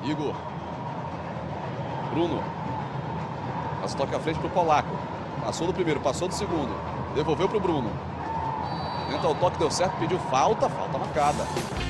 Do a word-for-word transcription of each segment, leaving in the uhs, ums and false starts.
Igor. Bruno. Passa o toque à frente pro Polaco. Passou do primeiro, passou do segundo. Devolveu pro Bruno. Tenta o toque, deu certo, pediu falta. Falta marcada.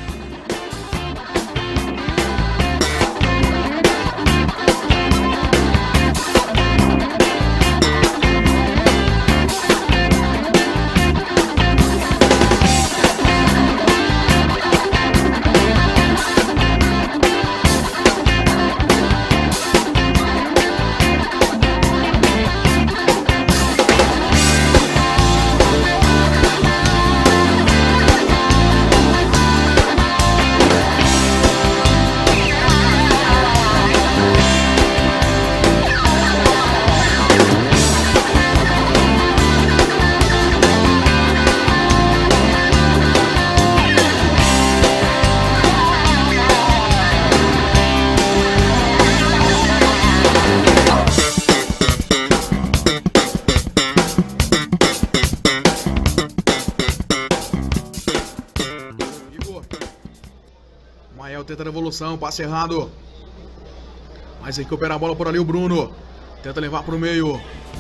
Mael tenta a devolução, passe errado. Mas recupera a bola por ali o Bruno. Tenta levar para o meio.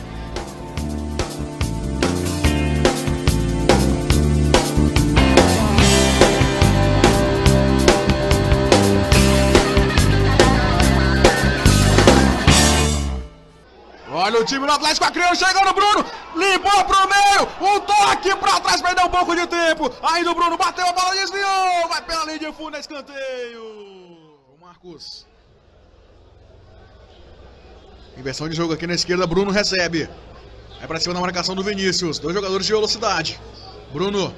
Olha o time do Atlético Acreano chegando, Bruno, limpou pro meio, um toque pra trás, perdeu um pouco de tempo, ainda o Bruno bateu a bola, desviou, vai pela linha de fundo, é escanteio. O Marcos. Inversão de jogo aqui na esquerda, Bruno recebe. Vai pra cima da marcação do Vinícius, dois jogadores de velocidade. Bruno.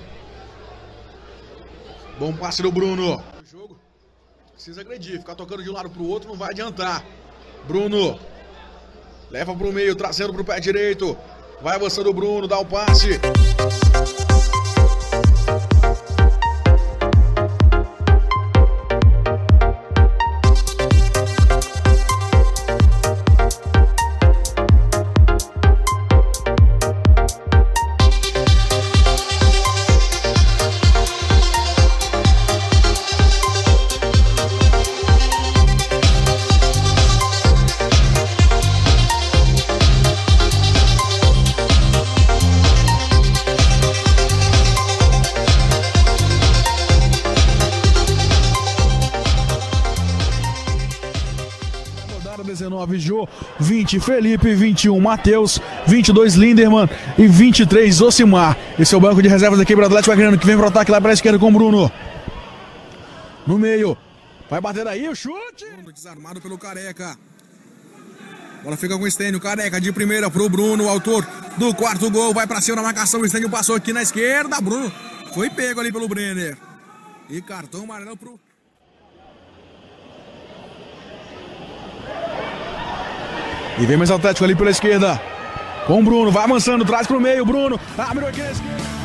Bom passe do Bruno. O jogo precisa agredir, ficar tocando de um lado pro outro não vai adiantar. Bruno. Leva para o meio, trazendo para o pé direito. Vai avançando o Bruno, dá o passe. dezenove, Jô, vinte, Felipe, vinte e um, Matheus, vinte e dois, Linderman e vinte e três, Osimar. Esse é o banco de reservas da equipe do Atlético Acreano, que vem para o ataque lá para a esquerda com o Bruno. No meio, vai bater daí o chute. Desarmado pelo Careca. Bola fica com o Stênio, Careca de primeira pro Bruno, o autor do quarto gol. Vai para cima na marcação, o Stênio passou aqui na esquerda. Bruno foi pego ali pelo Brenner. E cartão amarelo pro... E vem mais Atlético ali pela esquerda. Com o Bruno, vai avançando, traz pro meio, Bruno. Abriu aqui na esquerda.